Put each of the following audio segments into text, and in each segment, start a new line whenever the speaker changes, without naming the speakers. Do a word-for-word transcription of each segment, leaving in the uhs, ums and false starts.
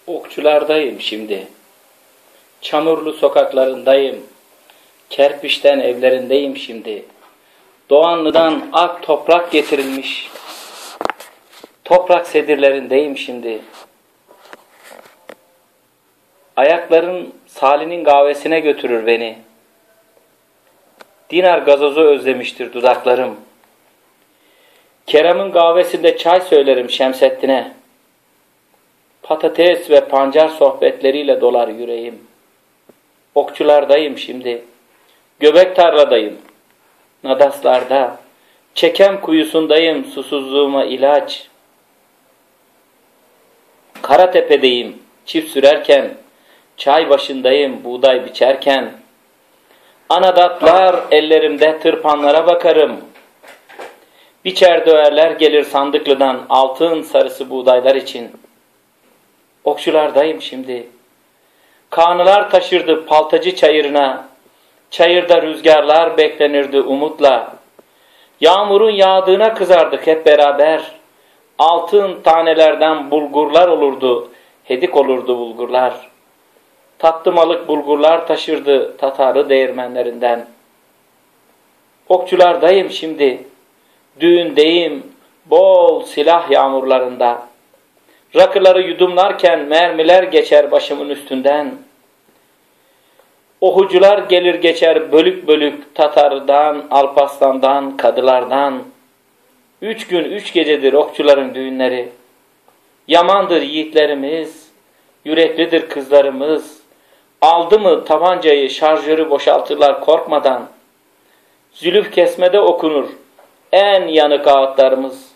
Okçulardayım şimdi. Çamurlu sokaklarındayım. Kerpiçten evlerindeyim şimdi. Doğanlı'dan ak toprak getirilmiş. Toprak sedirlerindeyim şimdi. Ayakların Salih'in kahvesine götürür beni. Dinar gazozu özlemiştir dudaklarım. Kerem'in kahvesinde çay söylerim Şemsettin'e. Patates ve pancar sohbetleriyle dolar yüreğim. Okçulardayım şimdi. Göbek tarladayım. Nadaslarda. Çekem kuyusundayım susuzluğuma ilaç. Karatepe'deyim çift sürerken. Çay başındayım buğday biçerken. Anadatlar ellerimde tırpanlara bakarım. Biçer döverler gelir Sandıklı'dan altın sarısı buğdaylar için. Okçulardayım şimdi. Kanılar taşırdı Paltacı çayırına. Çayırda rüzgarlar beklenirdi umutla. Yağmurun yağdığına kızardık hep beraber. Altın tanelerden bulgurlar olurdu, hedik olurdu bulgurlar. Tatlı malık bulgurlar taşırdı Tatarlı değirmenlerinden. Okçulardayım şimdi. Düğündeyim bol silah yağmurlarında. Rakıları yudumlarken mermiler geçer başımın üstünden. Ohucular gelir geçer bölük bölük Tatar'dan, Alparslan'dan, Kadılardan. Üç gün üç gecedir okçuların düğünleri. Yamandır yiğitlerimiz, yüreklidir kızlarımız. Aldı mı tabancayı şarjörü boşaltırlar korkmadan. Zülüf kesmede okunur en yanık ağıtlarımız.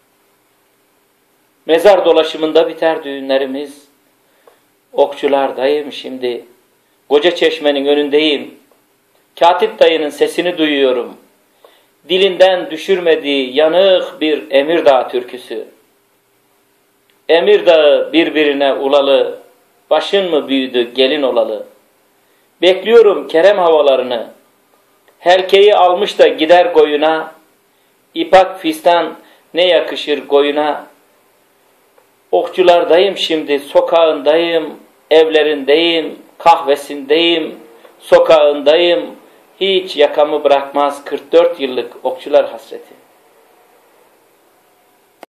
Mezar dolaşımında biter düğünlerimiz. Okçulardayım şimdi. Koca Çeşme'nin önündeyim. Katip dayının sesini duyuyorum. Dilinden düşürmediği yanık bir Emirdağ türküsü. Emirdağ'ı birbirine ulalı, başın mı büyüdü gelin olalı. Bekliyorum Kerem havalarını. Helkeyi almış da gider koyuna. İpak fistan ne yakışır koyuna. Okçulardayım şimdi, sokağındayım, evlerindeyim, kahvesindeyim, sokağındayım. Hiç yakamı bırakmaz kırk dört yıllık okçular hasreti.